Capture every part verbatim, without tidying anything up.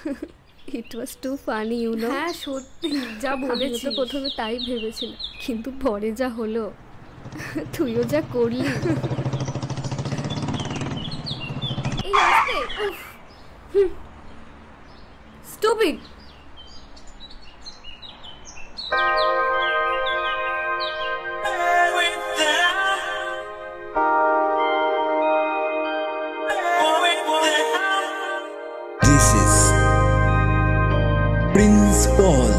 It was too funny you know. হ্যাঁ সত্যি যা বলেছিস। আমি তো প্রথমে তাই ভেবেছিলাম, কিন্তু পরে যা হলো, তুইও যা করলি। এই আস্তে, উফ stupid. This is Prince Paul.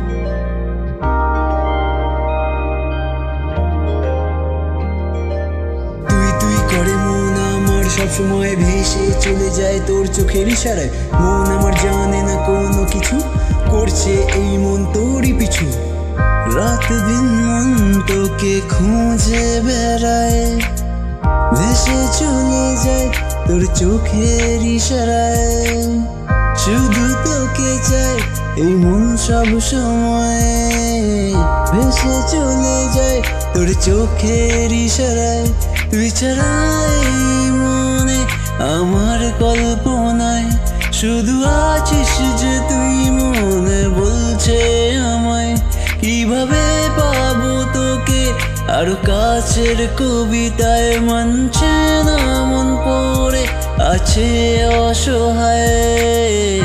তুই তুই করে মন আমার সবসময় ভেসে চলে যায় তোর চোখের ইশারায়। মন আমার জানে না কোনো কিছু, করছে এই মন তোরই পিছু। রাত দিন মন তোকে খুঁজে বেড়ায়, ভেসে চলে যায় তোর চোখের ইশারায়। শুধু তোকে চায় এই মন সব সময়, ভেসে চলে যায় তোর চোখের ইশারায়। তুই ছাড়া এই মনে আমার কল্পনায়, শুধু আছিস যে তুই মনে বলছে আমায়। কিভাবে পাবো তোকে আরো কাছের কবিতায়, মানছে না মন পড়ে আছে অসহায়।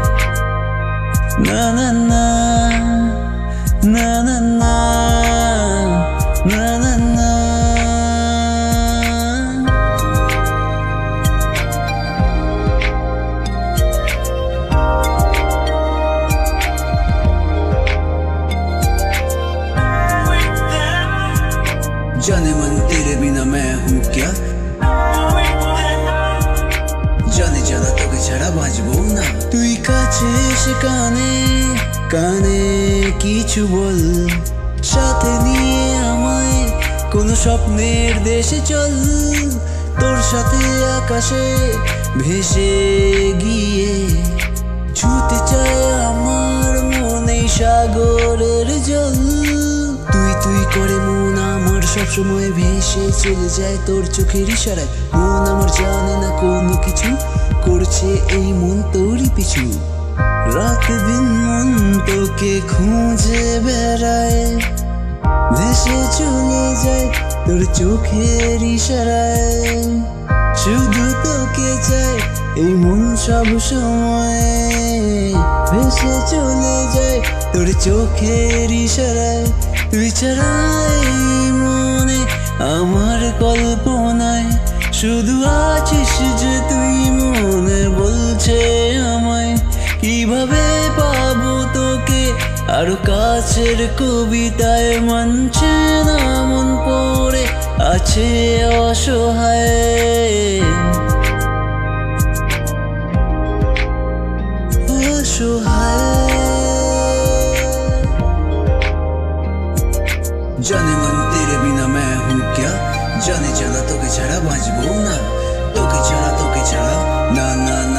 না না না না না না না না না। जाने मन तेरे बिना मैं हूँ क्या, जाने जाना তোকে ছাড়া বাঁচবো না। তুই কাছে এসে কানে কানে কিছু বল, সাথে নিয়ে আমায় কোন স্বপ্নের দেশে চল। তোর সাথে আকাশে ভেসে গিয়ে ছুতে চায় আমার মনে সাগরের জল। তুই তুই করে মন আমার সবসময় ভেসে চলে যায় তোর চোখের ইশারায়। মন আমার জানে না কোনো কিছু, করছে এই মন তোরই পিছু। রাত দিন মন তোকে খুঁজে বেড়ায়, ভেসে চলে যায় তোর চোখের ইশারায়। শুধু তোকে চায় এই মন সব সময়, ভেসে চলে যায় তোর চোখের ইশারায়। তুই ছাড়া এই মনে আমার কল্পনায়, শুধু আছিস যে তুই মনে বলছে আমায়। কিভাবে পাবো তোকে আরো কাছের কবিতায়, মানছে না মন পড়ে আছে অসহায় অসহায়। जाने मन तेरे बिना मैं हूँ क्या, जाने जाना তোকে ছাড়া বাঁচবো না। তোকে ছাড়া তোকে ছাড়া না না